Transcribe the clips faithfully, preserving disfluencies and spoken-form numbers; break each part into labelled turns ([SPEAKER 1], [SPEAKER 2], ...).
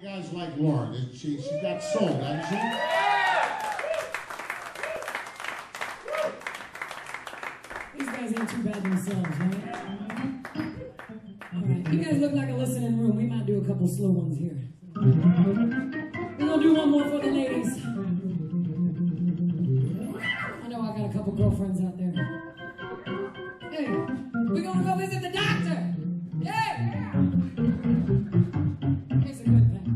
[SPEAKER 1] guys like Lauren? She, she got soul, doesn't she?
[SPEAKER 2] These guys ain't too bad themselves, right? All right, you guys look like a listening room. We might do a couple slow ones here. We're gonna do one more for the ladies. I know I got a couple girlfriends out there. Hey, we're gonna go visit the doctor. Yeah! It's a good thing.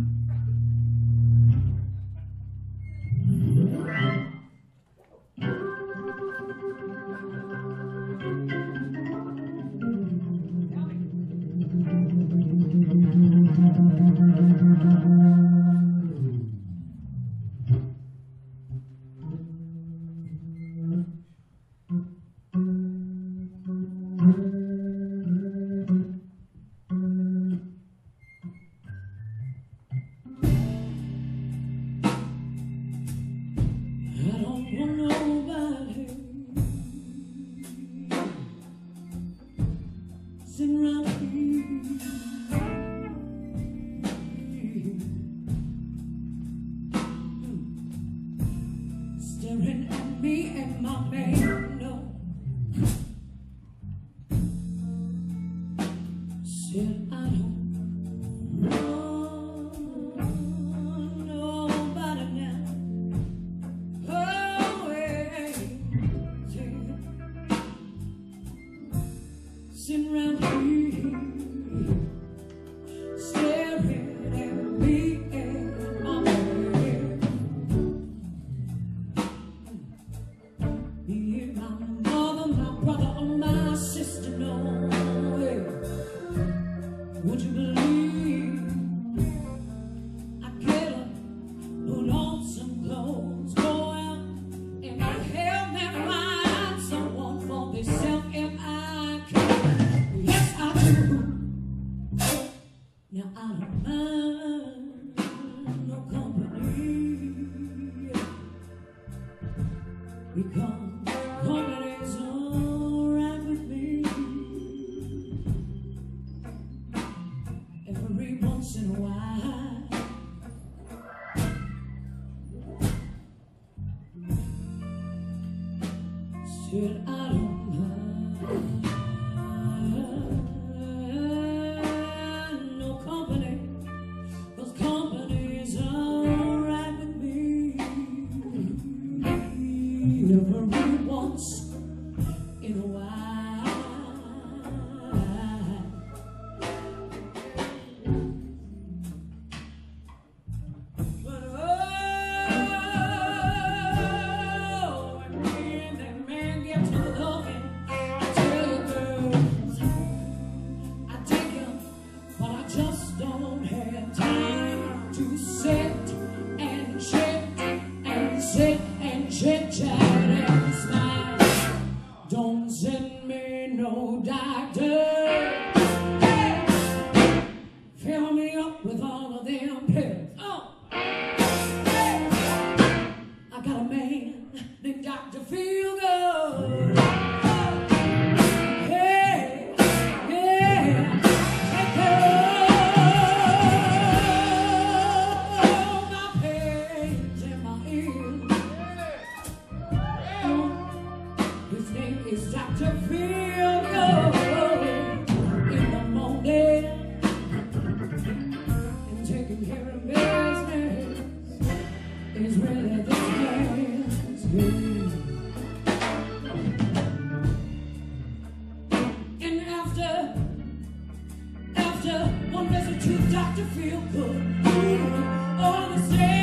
[SPEAKER 2] Staring at me and my man, no. Said I don't know nobody now. Oh, hey, sitting around here, staring at me and my man. Would you believe I get up, put on some clothes, go out, and I help them find someone for themselves if I can? Yes, I do. Now I don't mind no company, because company's alright with me. Every once in a while, still I don't mind no company, 'cause company is alright with me. Every once in a while. Don't have time to sit and chit and sit and chit chat and smile. Don't send me no doctor. Hey! Fill me up with all of them pills. Oh, hey! I got a man named Doctor Feelgood. It's Doctor Feelgood in the morning and taking care of business is really this man's game. And after, after one visit to Doctor Feelgood, all the same.